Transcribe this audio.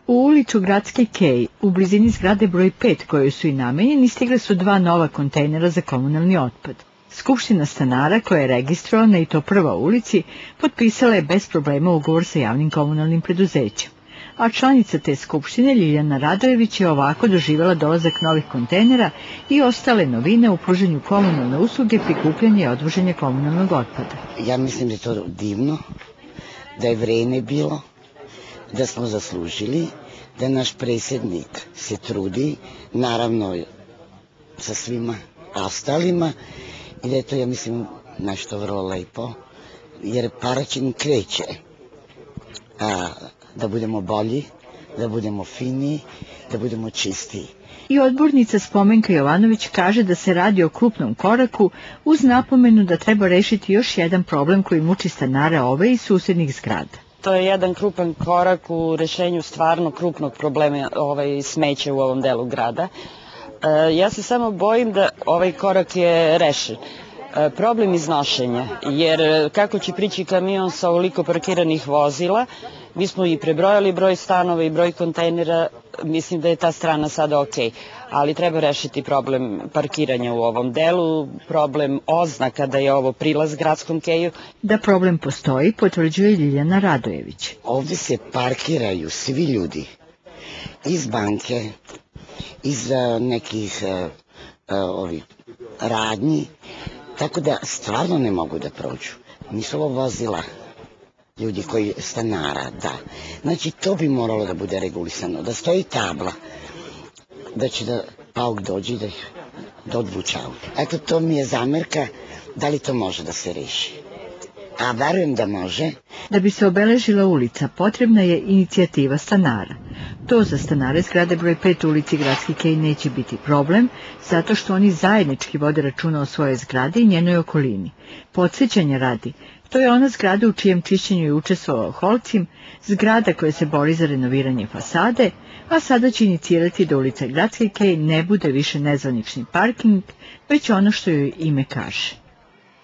U ulicu Gradski kej, u blizini zgrade broj 5 kojoj su i namenjeni, stigle su 2 nova kontejnera za komunalni otpad. Skupština stanara, koja je registrovana i to prva u ulici, potpisala je bez problema ugovor sa javnim komunalnim preduzećem. A članica te skupštine, Ljiljana Radojević, je ovako doživjela dolazak novih kontejnera i ostale novine u pružanju komunalne usluge, prikupljanja i odvoženja komunalnog otpada. Ja mislim da je to divno, da je vreme bilo, da smo zaslužili, da naš predsjednik se trudi, naravno sa svima ostalima, i da je to, ja mislim, nešto vrlo lepo, jer Paraćin kreće da budemo bolji, da budemo finiji, da budemo čistiji. I odbornica Spomenka Jovanović kaže da se radi o krupnom koraku, uz napomenu da treba rešiti još jedan problem koji muči stanare ove i susednih zgrada. To je jedan krupan korak u rešenju stvarno krupnog problema smeća u ovom delu grada. Ja se samo bojim da ovaj korak je rešen. Problem iznošenja, jer kako će prići kamion sa ovoliko parkiranih vozila, mi smo i prebrojali broj stanova i broj kontejnera, mislim da je ta strana sada ok, ali treba rešiti problem parkiranja u ovom delu, problem oznaka da je ovo prilaz Gradskom keju. Da problem postoji, potvrđuje Ljiljana Radojević. Ovdje se parkiraju svi ljudi iz banke, iz nekih radnji, tako da stvarno ne mogu da prođu. Nisu ovo vozila ljudi koji stanara, da. Znači, to bi moralo da bude regulisano, da stoji tabla, da će da pauk dođe i da odvuče auto. Eto, to mi je zamerka, da li to može da se reši. A verujem da može. Da bi se obeležila ulica, potrebna je inicijativa stanara. To za stanare zgrade broj 5 u ulici Gradski kej neće biti problem, zato što oni zajednički vode računa o svojoj zgradi i njenoj okolini. Podsjećanja radi, to je ona zgrada u čijem čišćenju je učestvovao Holcim, zgrada koja se bori za renoviranje fasade, a sada će inicirati da ulica Gradski kej ne bude više nezvanični parking, već ono što joj ime kaže.